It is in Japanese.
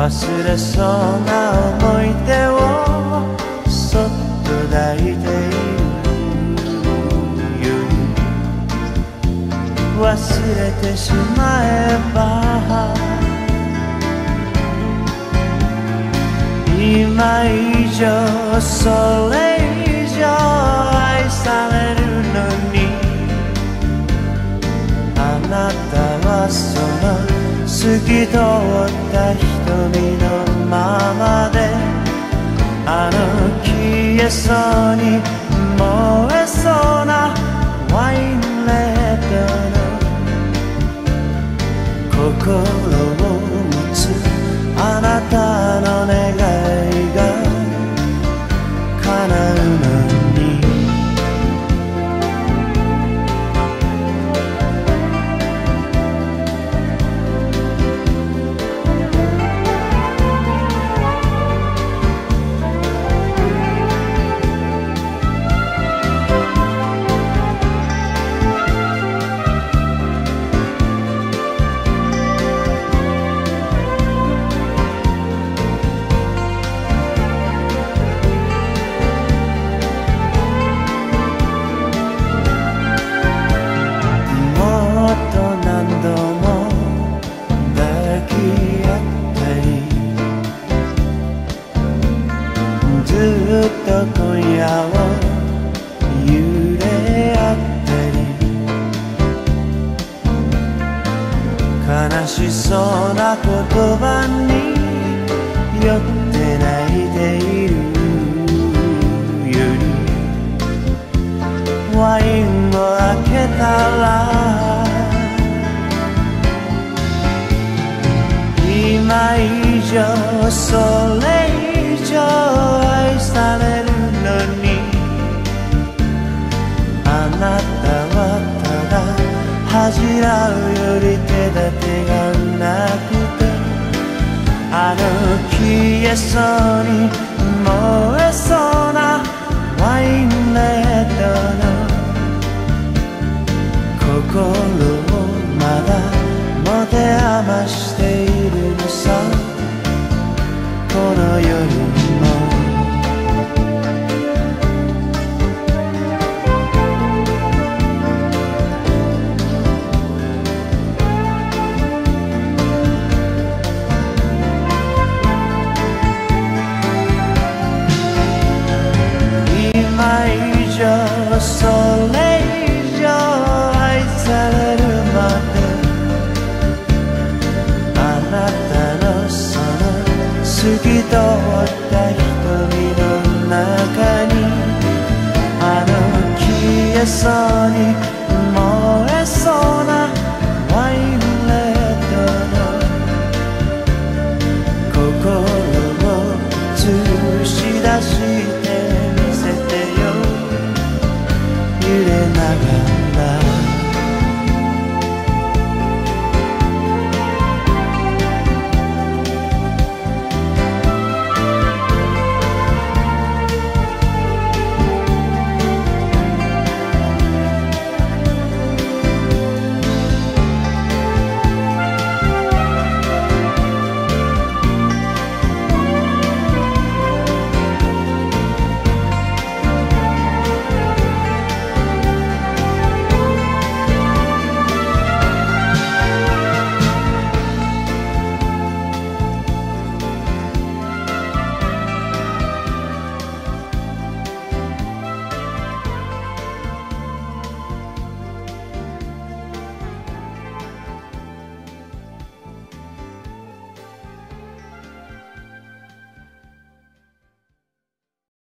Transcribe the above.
忘れそうな思い出をそっと抱いているよ。忘れてしまえば今以上それ以上愛されるのに、あなたはその透き通った瞳のままで、あの消えそうに燃えそうなワインレッドの心を持つあなたの願いが叶うのに。ずっと今夜を揺れ合ったり、悲しそうな言葉に酔って泣いているより、ワインを開けたら今以上それ以上愛されるのに、あなたはただ恥じらうより手立てがなくて、あの消えそうに燃えそうなワインレッドの心をまだ持て余しているのさ、この夜も。今以上それ以上愛されるまで、あなたのその透き通った瞳の中に、あの消えそうに